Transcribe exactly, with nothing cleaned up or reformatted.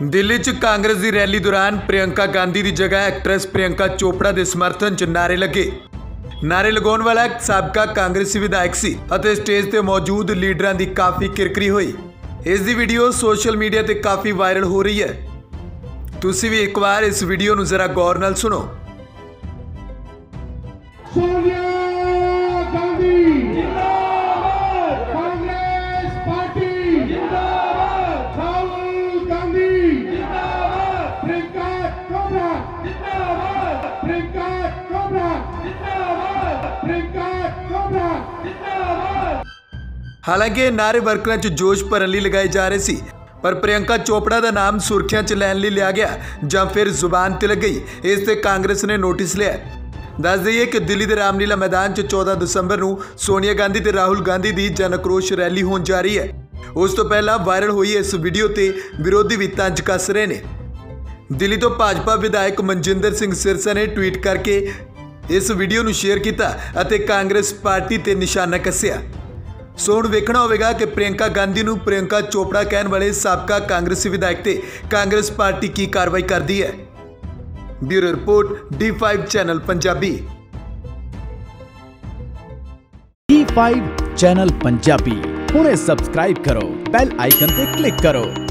दिल्ली च कांग्रेस की रैली दौरान प्रियंका गांधी की जगह एक्ट्रेस प्रियंका चोपड़ा के समर्थन च नारे लगे। नारे लगाने वाला एक साबका कांग्रेसी विधायक सी अते स्टेज ते मौजूद लीडरां दी काफ़ी किरकिरी हुई। इस दी वीडियो सोशल मीडिया ते काफ़ी वायरल हो रही है। तुसी भी एक बार इस वीडियो नूं जरा गौर नाल सुनो। सोनिया गांधी जिंदाबाद, कांग्रेस पार्टी जिंदाबाद, राहुल गांधी जिंदाबाद, प्रियंका चोपड़ा जिंदाबाद, प्रियंका चोपड़ा जिंदाबाद, प्रियंका चोपड़ा जिंदाबाद। हालांकि नारे वर्करां च जोश भरन लई लगाए जा रहे सी, पर प्रियंका चोपड़ा का नाम सुर्खियां च लैन लई लिया गया जां फिर जुबान ते लग गई, इस ते कांग्रेस ने नोटिस लिया। दस दईए कि दिल्ली के रामलीला मैदान च चौदह दिसंबर को सोनिया गांधी ते राहुल गांधी की जन आक्रोश रैली होने जा रही है। उस तो पहला वायरल हुई इस वीडियो ते विरोधी भी तंज कस रहे ने। दिल्ली तो भाजपा विधायक मनजिंदर सिंह सिरसा ने ट्वीट करके इस वीडियो नूं शेयर किया अते कांग्रेस पार्टी ते निशाना कस्या। सो हुण वेखना होवेगा कि प्रियंका गांधी नूं प्रियंका चोपड़ा कहने वाले साबका कांग्रेसी विधायक ते कांग्रेस पार्टी की कार्रवाई करती है। Bureau report D five channel Punjabi. D five channel Punjabi हुणे सबसक्राइब करो, बेल आइकन पे क्लिक करो।